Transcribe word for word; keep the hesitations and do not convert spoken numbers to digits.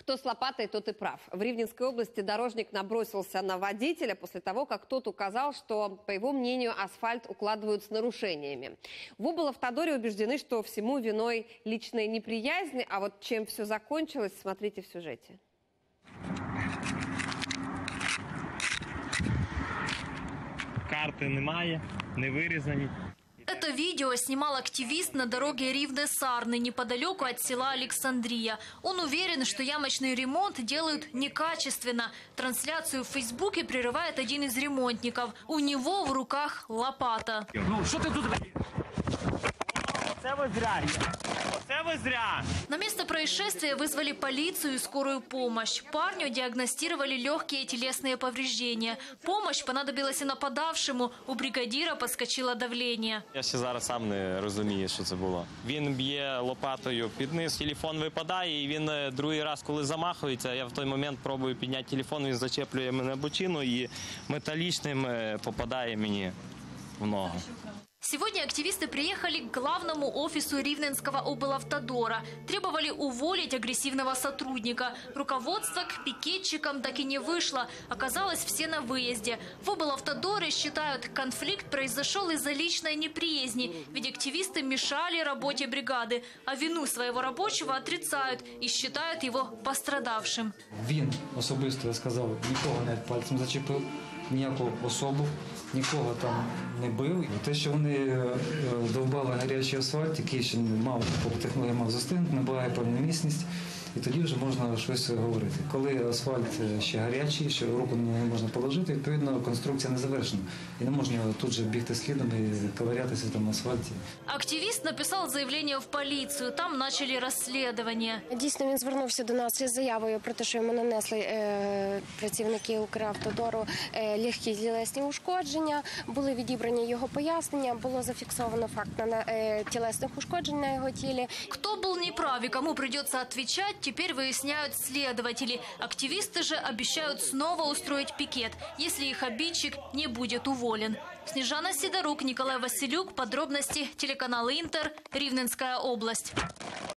Кто с лопатой, тот и прав. В Ривненской области дорожник набросился на водителя после того, как тот указал, что, по его мнению, асфальт укладывают с нарушениями. В облавтодоре убеждены, что всему виной личная неприязнь, а вот чем все закончилось, смотрите в сюжете. Карты немає, не вирізані. Это видео снимал активист на дороге Ривне-Сарны, неподалеку от села Александрия. Он уверен, что ямочный ремонт делают некачественно. Трансляцию в Фейсбуке прерывает один из ремонтников. У него в руках лопата. Ну, что ты тут... Оце ви зря. Оце ви зря. На место происшествия вызвали полицию и скорую помощь. Парню диагностировали легкие телесные повреждения. Помощь понадобилась и нападавшему. У бригадира подскочило давление. Я ще зараз сам не розумію, що це було. Він б'є лопатою під низ, телефон випадає, і він другий раз, коли замахується, я в той момент пробую підняти телефон, він зачеплює мене бочину і металічним попадає мені в ногу. Сегодня активисты приехали к главному офису Ривненского облавтодора. Требовали уволить агрессивного сотрудника. Руководство к пикетчикам так и не вышло. Оказалось, все на выезде. В облавтодоре считают, конфликт произошел из-за личной неприязни. Ведь активисты мешали работе бригады. А вину своего рабочего отрицают и считают его пострадавшим. Він особисто, я сказав, нікого не пальцем зачепив, ніяку особу. Нікого там не бив. Те, що вони довбали гарячий асфальт, який ще мав, по технології мав застигнути, набирає певну міцність, і тоді вже можна щось говорити. Коли асфальт ще гарячий, що руку на нього не можна положити, відповідно, конструкція не завершена. І не можна тут же бігти слідом і ковырятися в тому асфальті. Активіст написав заявлення в поліцію, там почали розслідування. Дійсно, він звернувся до нас із заявою про те, що йому нанесли е, працівники Укравтодору е, легкі тілесні ушкодження. Були відібрані його пояснення, було зафіксовано факт на е, тілесних ушкоджень на його тілі. Хто був неправ и кому придется отвечать, теперь выясняют следователи. Активисты же обещают снова устроить пикет, если их обидчик не будет уволен. Снежана Сидорук, Николай Василюк. Подробности телеканал Интер. Ривненская область.